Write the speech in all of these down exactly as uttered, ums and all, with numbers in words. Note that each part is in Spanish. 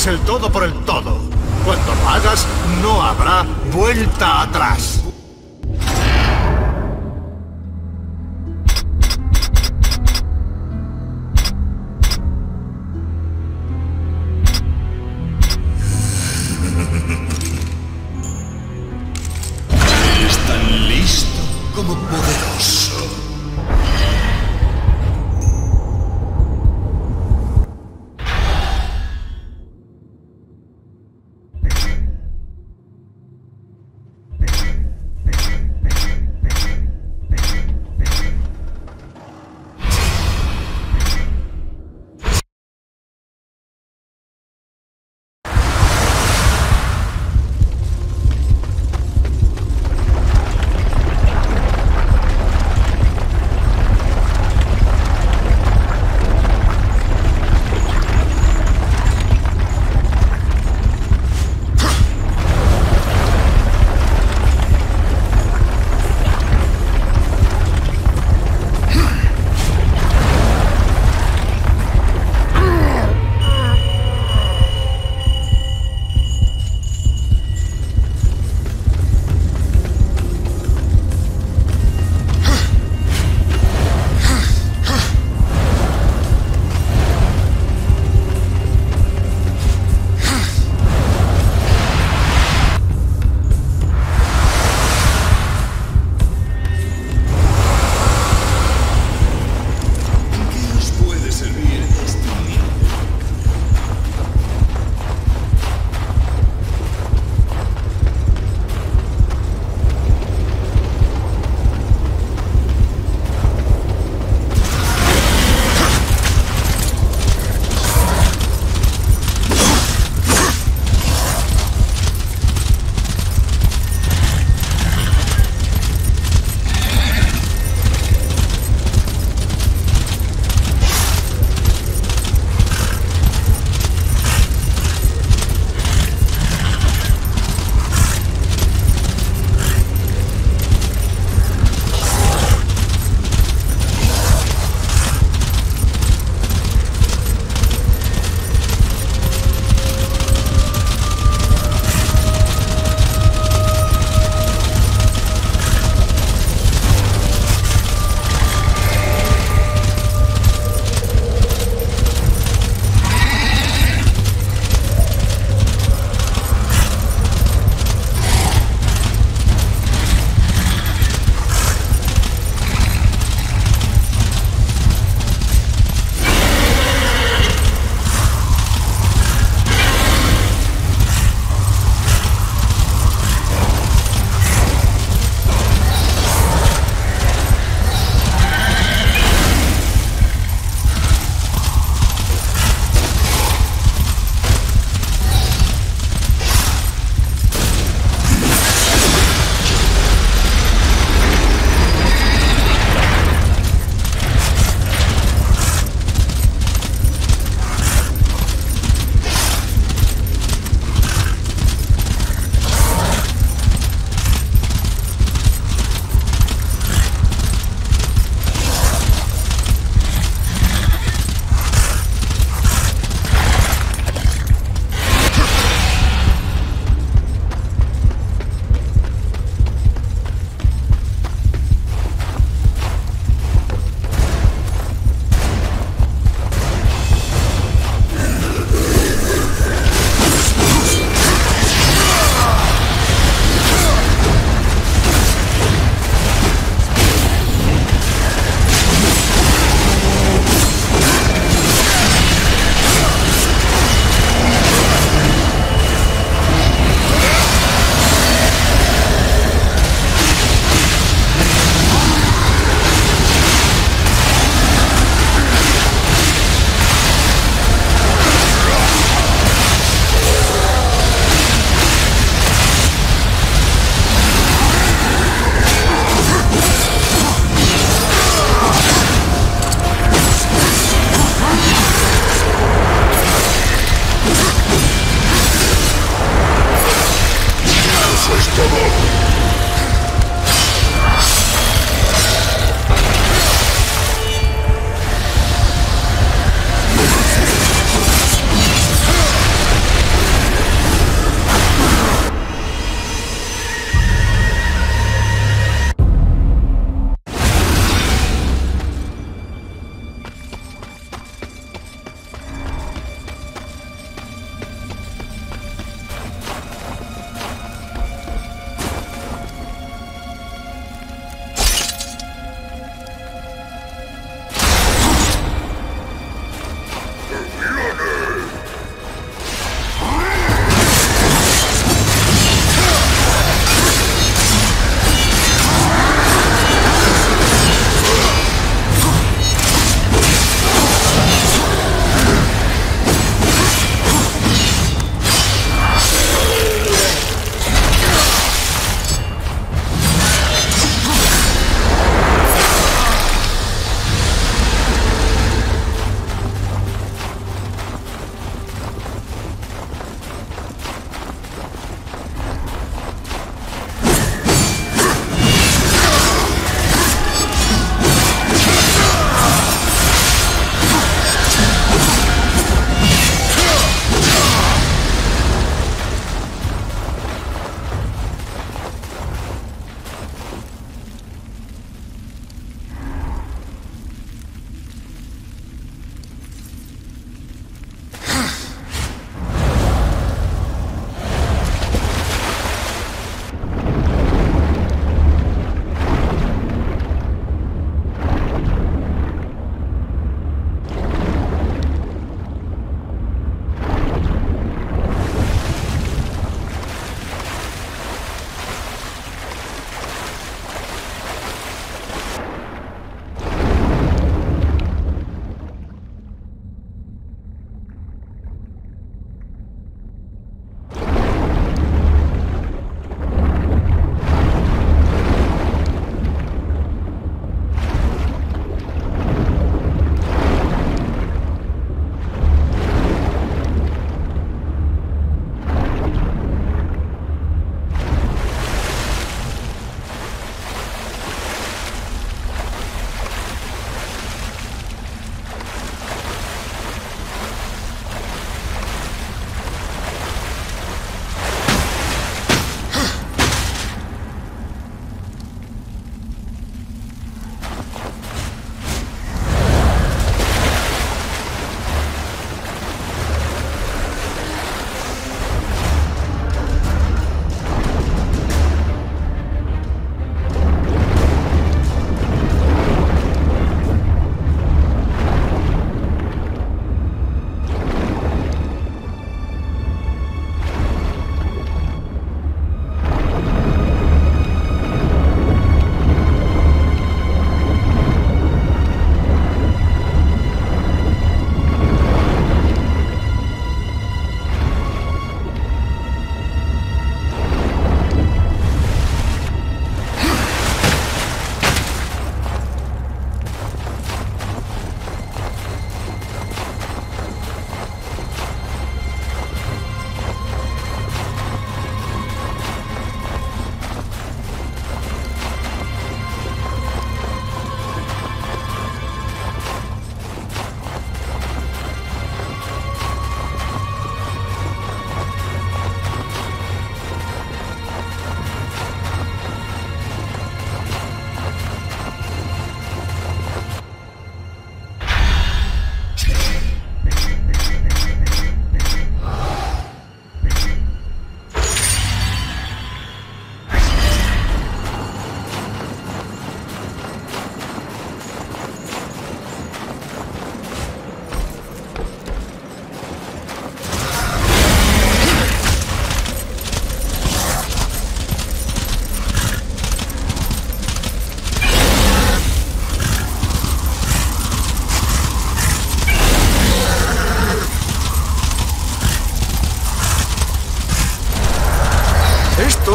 el todo por el todo. Cuando lo hagas, no habrá vuelta atrás. Es tan listo como poderoso.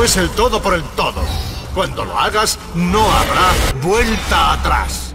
no es el todo por el todo. Cuando lo hagas, no habrá vuelta atrás.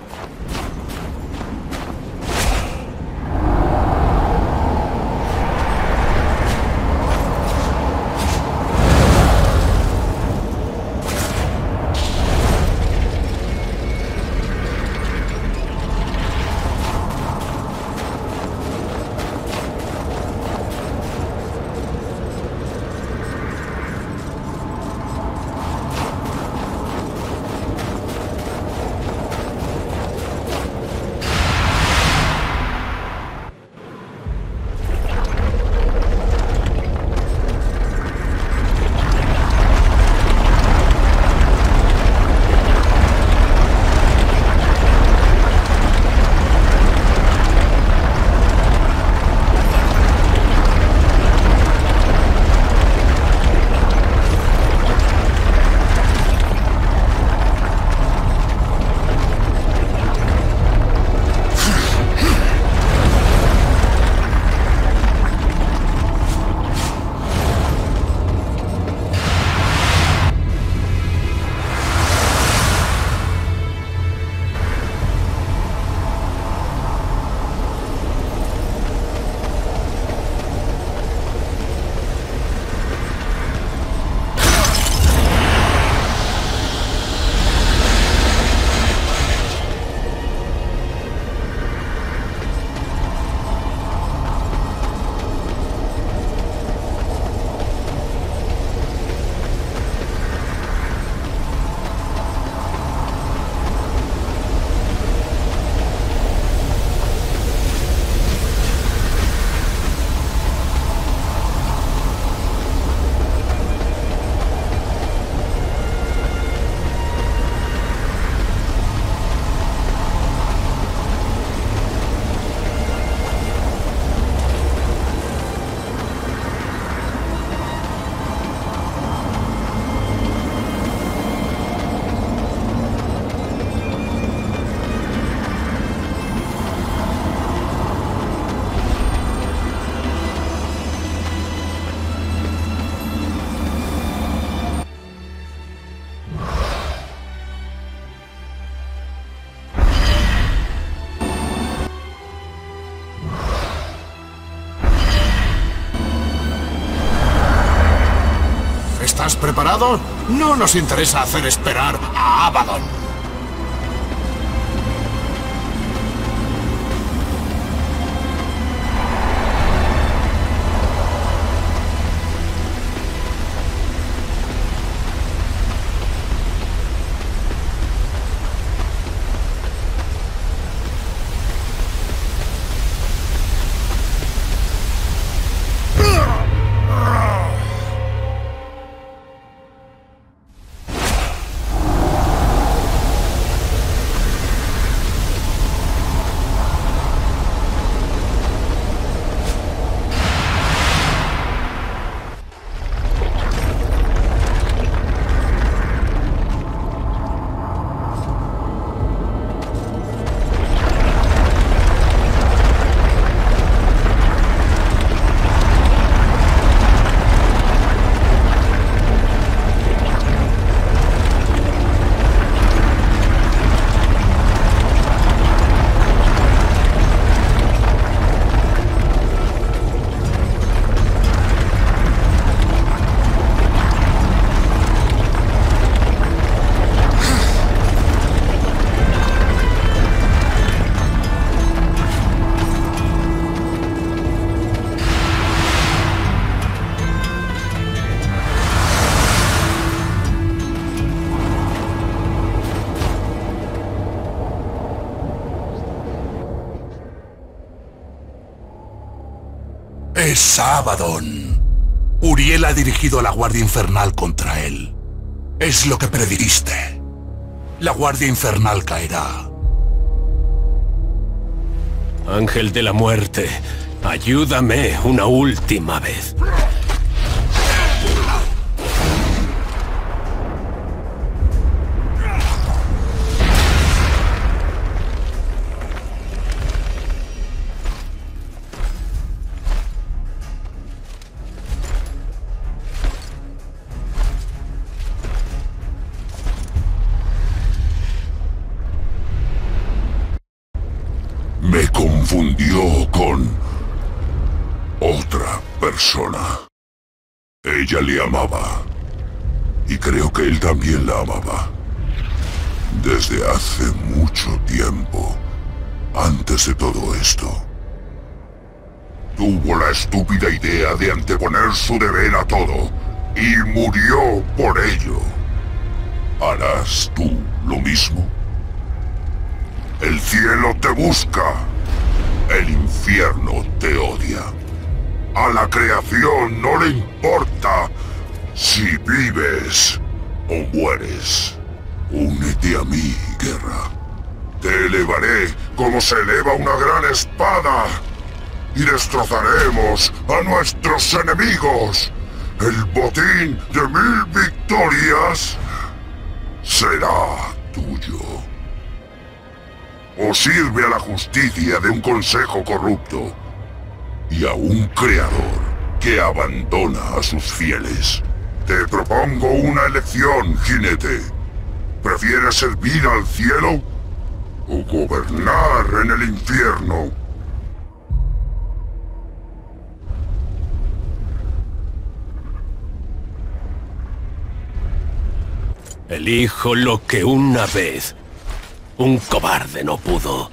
¿Estás preparado? No nos interesa hacer esperar a Abaddon. Es Abaddon. Uriel ha dirigido a la Guardia Infernal contra él. Es lo que predijiste. La Guardia Infernal caerá. Ángel de la Muerte, ayúdame una última vez. confundió con otra persona. Ella le amaba. Y creo que él también la amaba. Desde hace mucho tiempo, antes de todo esto. Tuvo la estúpida idea de anteponer su deber a todo, y murió por ello. ¿Harás tú lo mismo? El cielo te busca. El infierno te odia. A la creación no le importa si vives o mueres. Únete a mí, guerra. Te elevaré como se eleva una gran espada. Y destrozaremos a nuestros enemigos. El botín de mil victorias será tuyo. O sirve a la justicia de un consejo corrupto y a un creador que abandona a sus fieles. Te propongo una elección, jinete. ¿Prefieres servir al cielo o gobernar en el infierno? Elijo lo que una vez un cobarde no pudo.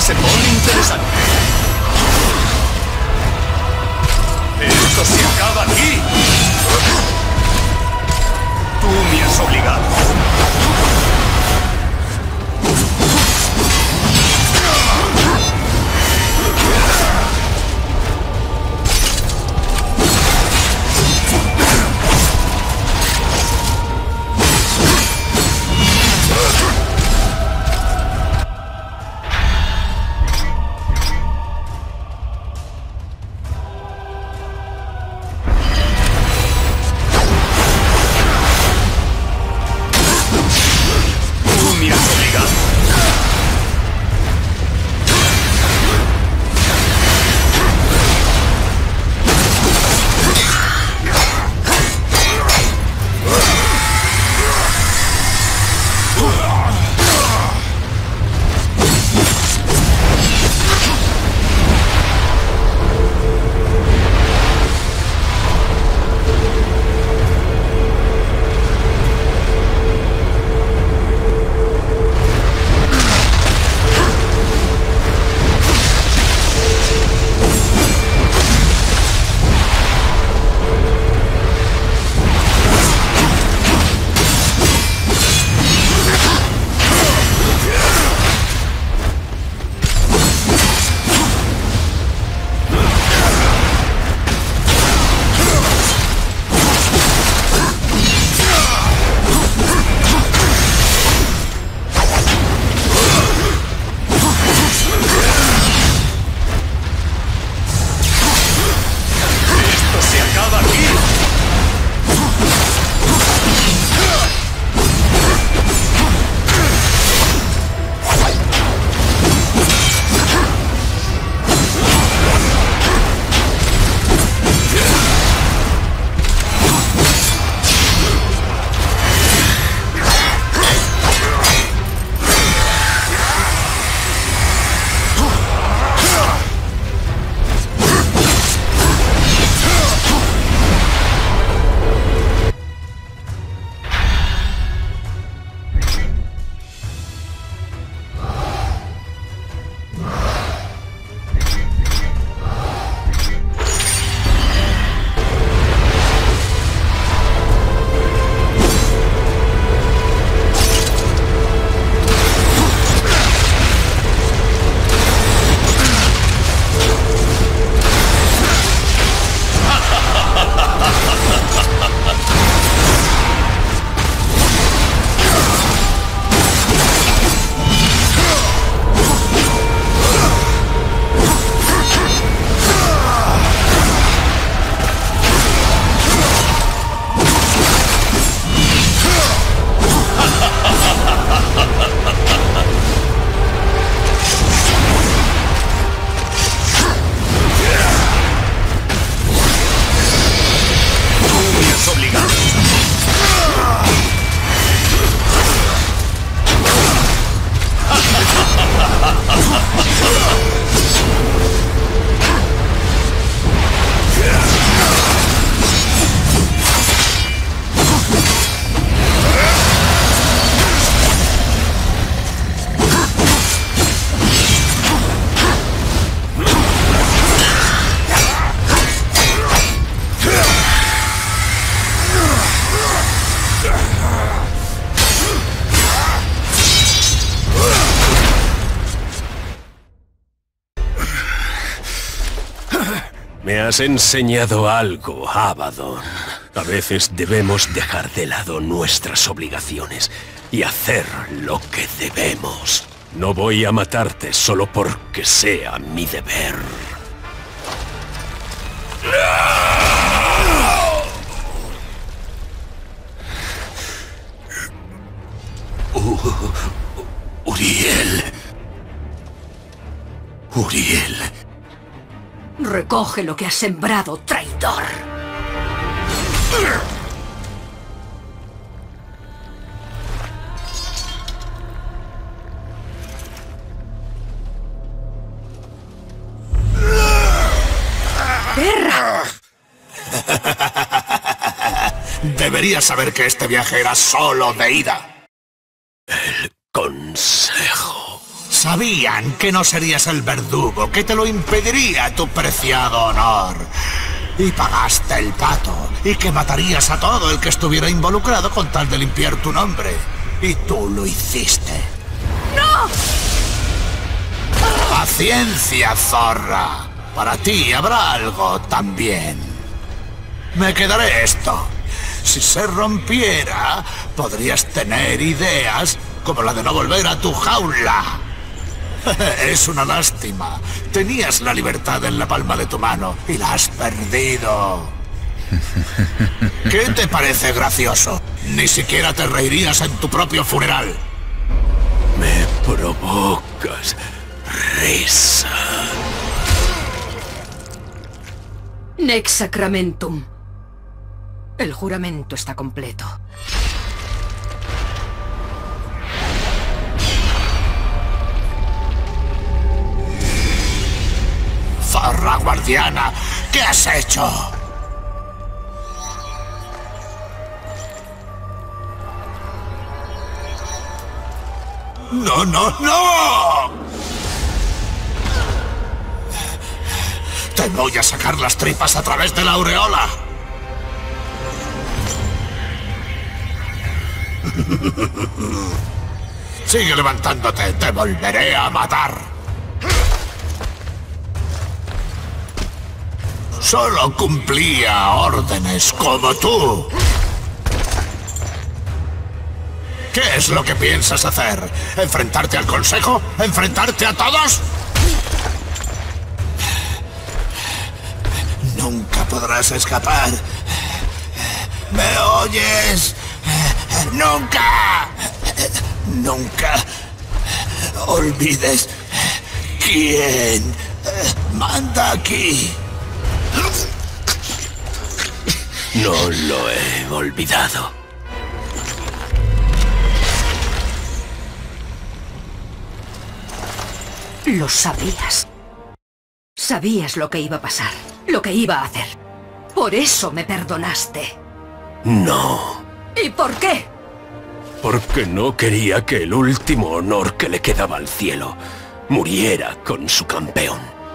se pone interesante. Esto se acaba aquí. Tú me has obligado. Me has enseñado algo, Abaddon. A veces debemos dejar de lado nuestras obligaciones y hacer lo que debemos. No voy a matarte solo porque sea mi deber. Uh, Uriel. Uriel. Recoge lo que has sembrado, traidor. ¡Perra! Deberías saber que este viaje era solo de ida. El consejo. sabían que no serías el verdugo que te lo impediría tu preciado honor. Y pagaste el pato, y que matarías a todo el que estuviera involucrado con tal de limpiar tu nombre. Y tú lo hiciste. ¡No! Paciencia, zorra. Para ti habrá algo también. Me quedaré esto. Si se rompiera, podrías tener ideas como la de no volver a tu jaula. Es una lástima. Tenías la libertad en la palma de tu mano y la has perdido. ¿Qué te parece gracioso? Ni siquiera te reirías en tu propio funeral. Me provocas risa. Nex Sacramentum. El juramento está completo. Zorra guardiana, ¿qué has hecho? ¡No, no, no! Te voy a sacar las tripas a través de la aureola. Sigue levantándote, te volveré a matar. Solo cumplía órdenes como tú. ¿Qué es lo que piensas hacer? ¿Enfrentarte al consejo? ¿Enfrentarte a todos? Nunca podrás escapar. ¿Me oyes? ¡Nunca! Nunca olvides quién manda aquí. No lo he olvidado. Lo sabías. Sabías lo que iba a pasar, lo que iba a hacer. Por eso me perdonaste. No. ¿Y por qué? Porque no quería que el último honor que le quedaba al cielo muriera con su campeón.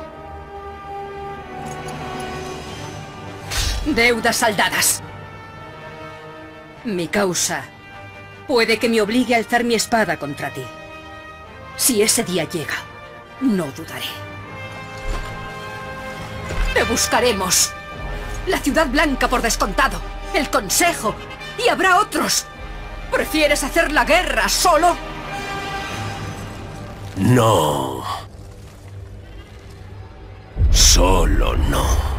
Deudas saldadas. Mi causa puede que me obligue a alzar mi espada contra ti. Si ese día llega, no dudaré. Te buscaremos. La Ciudad Blanca por descontado. El Consejo. Y habrá otros. ¿Prefieres hacer la guerra solo? No. Solo no.